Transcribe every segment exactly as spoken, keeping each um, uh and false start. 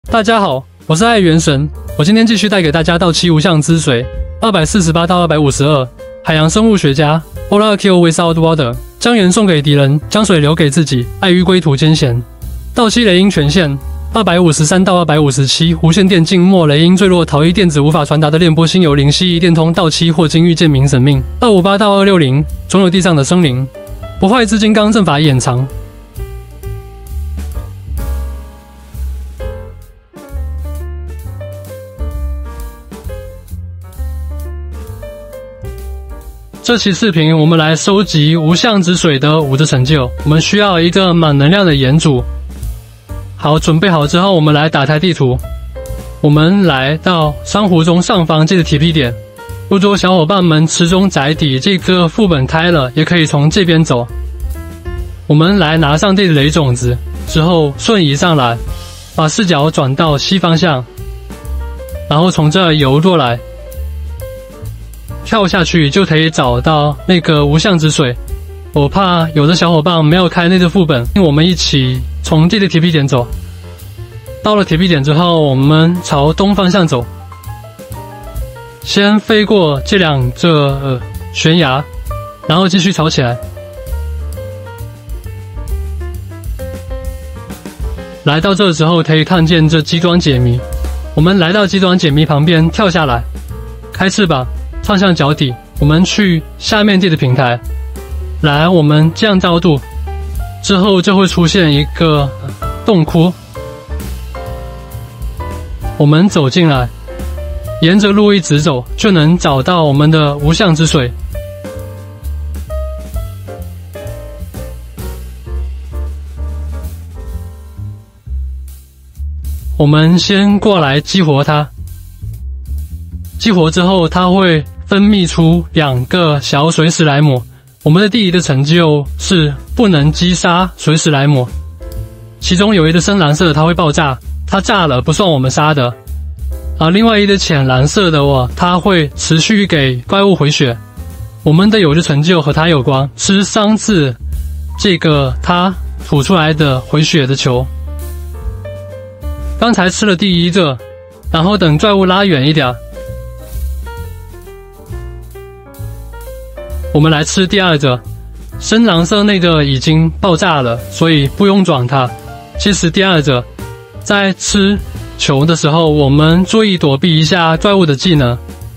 大家好，我是爱元神，我今天继续带给大家到期无相之水二百四十八到二百五十二。海洋生物学家 Ola Kill Without Water 将盐送给敌人，将水留给自己，爱于归途艰险。到期雷音权限二百五十三到二百五十七，无线电静默雷音坠落逃逸电子无法传达的电波星由灵犀一电通到期或经遇见明神命二五八到二六零，总有地上的生灵，不坏之金刚阵法掩藏。这期视频我们来收集无相之水的五只成就，我们需要一个满能量的岩主。好，准备好之后，我们来打开地图。我们来到珊瑚中上方这个铁皮点。如果小伙伴们池中窄底这个副本开了，也可以从这边走。我们来拿上这个雷种子之后，瞬移上来，把视角转到西方向，然后从这儿游过来。跳下去就可以找到那个无相之水。我怕有的小伙伴没有开那个副本，我们一起从这个铁皮点走。到了铁皮点之后，我们朝东方向走，先飞过这两个、呃、悬崖，然后继续朝起来。来到这之后，可以看见这极端解谜。我们来到极端解谜旁边，跳下来，开翅膀。放向脚底，我们去下面这个平台，来，我们降高度，之后就会出现一个洞窟。我们走进来，沿着路一直走，就能找到我们的无相之水。我们先过来激活它。激活之后，它会分泌出两个小水史莱姆。我们的第一的成就是不能击杀水史莱姆，其中有一个深蓝色的它会爆炸，它炸了不算我们杀的。啊，另外一个浅蓝色的哦，它会持续给怪物回血。我们的有的成就和它有关，吃伤至这个它吐出来的回血的球。刚才吃了第一个，然后等怪物拉远一点。我们来吃第二个，深蓝色那个已经爆炸了，所以不用转它。其实第二个，在吃球的时候，我们注意躲避一下怪物的技能。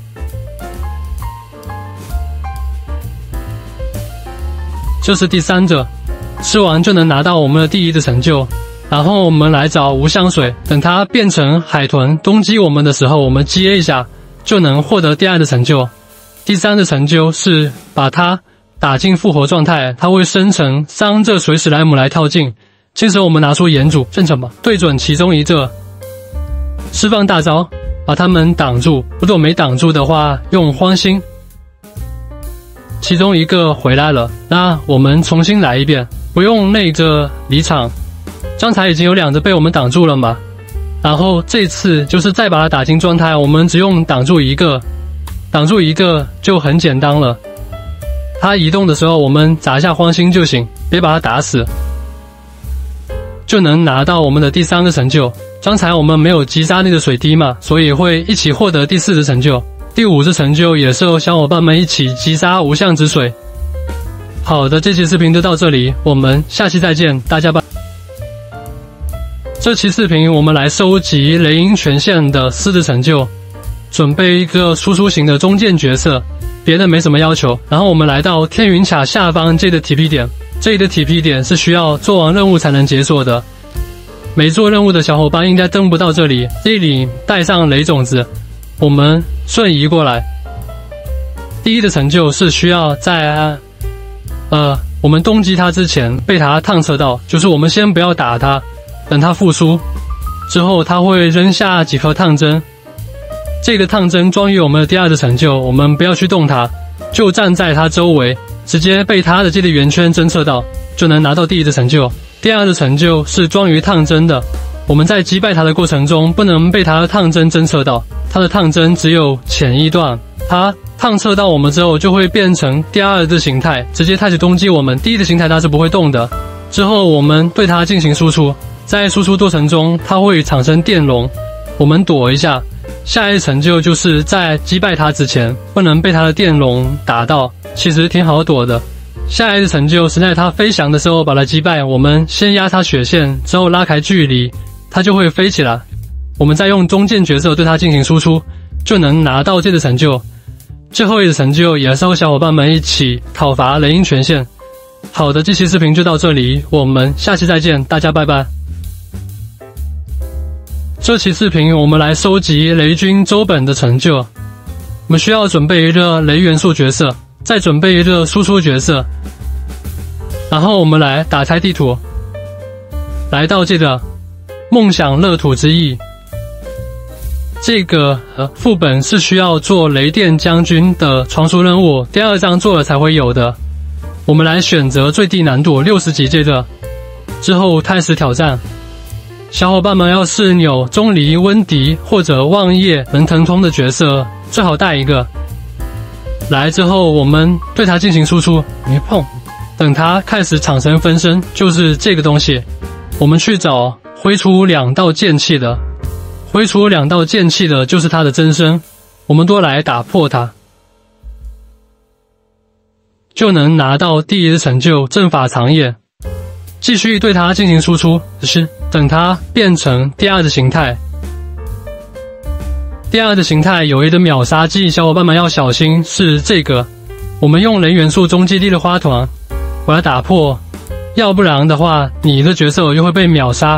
这是第三个，吃完就能拿到我们的第一的成就。然后我们来找无相水，等它变成海豚攻击我们的时候，我们接一下就能获得第二的成就。第三的成就是把它打进复活状态，它会生成三个水史莱姆来跳进。这时候我们拿出岩主正什么对准其中一个，释放大招把他们挡住，如果没挡住的话用荒星。其中一个回来了，那我们重新来一遍，不用那个离场。刚才已经有两个被我们挡住了嘛，然后这次就是再把它打进状态，我们只用挡住一个。挡住一个就很简单了，它移动的时候我们砸一下荒星就行，别把它打死，就能拿到我们的第三个成就。刚才我们没有击杀那个水滴嘛，所以会一起获得第四个成就。第五个成就也是和小伙伴们一起击杀无相之水。好的，这期视频就到这里，我们下期再见，大家拜。这期视频我们来收集雷音权限的四个成就。准备一个输出型的中间角色，别的没什么要求。然后我们来到天云卡下方这个铁皮点，这里的铁皮点是需要做完任务才能解锁的。没做任务的小伙伴应该登不到这里。这里带上雷种子，我们瞬移过来。第一的成就是需要在呃我们攻击它之前被它探测到，就是我们先不要打它，等它复苏之后，它会扔下几颗烫针。这个烫针装于我们的第二的成就，我们不要去动它，就站在它周围，直接被它的这个圆圈侦测到，就能拿到第一的成就。第二的成就是装于烫针的，我们在击败它的过程中不能被它的烫针侦测到，它的烫针只有前一段，它探测到我们之后就会变成第二的形态，直接开始攻击我们。第一的形态它是不会动的，之后我们对它进行输出， 在输出过程中，它会产生电龙，我们躲一下。下一成就就是在击败它之前，不能被它的电龙打到，其实挺好躲的。下一个成就是在它飞翔的时候把它击败，我们先压它血线，之后拉开距离，它就会飞起来。我们再用中剑角色对它进行输出，就能拿到这个成就。最后一个成就也是和小伙伴们一起讨伐雷鹰权限。好的，这期视频就到这里，我们下期再见，大家拜拜。这期视频我们来收集雷军周本的成就，我们需要准备一个雷元素角色，再准备一个输出角色，然后我们来打开地图，来到这个梦想乐土之翼。这个呃副本是需要做雷电将军的传输任务，第二章做了才会有的。我们来选择最低难度六十级这个，之后开始挑战。小伙伴们要是有钟离、温迪或者望叶能腾空的角色，最好带一个。来之后，我们对它进行输出，没碰。等它开始产生分身，就是这个东西。我们去找挥出两道剑气的，挥出两道剑气的就是它的真身。我们多来打破它，就能拿到第一的成就阵法长野。继续对它进行输出，只是等它变成第二的形态。第二的形态有一个秒杀技，小伙伴们要小心，是这个。我们用雷元素中基地的花团把它打破，要不然的话，你的角色就会被秒杀。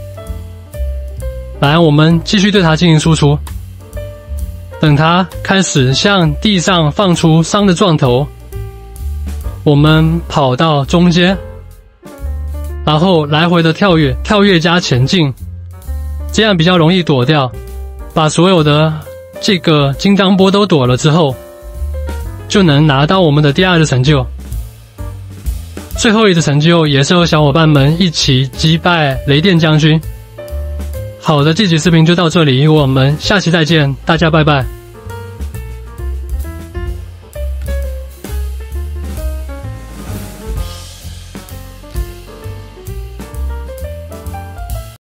来，我们继续对它进行输出，等它开始向地上放出伤的撞头，我们跑到中间。然后来回的跳跃，跳跃加前进，这样比较容易躲掉。把所有的这个金刚波都躲了之后，就能拿到我们的第二的成就。最后一个成就也是和小伙伴们一起击败雷电将军。好的，这期视频就到这里，我们下期再见，大家拜拜。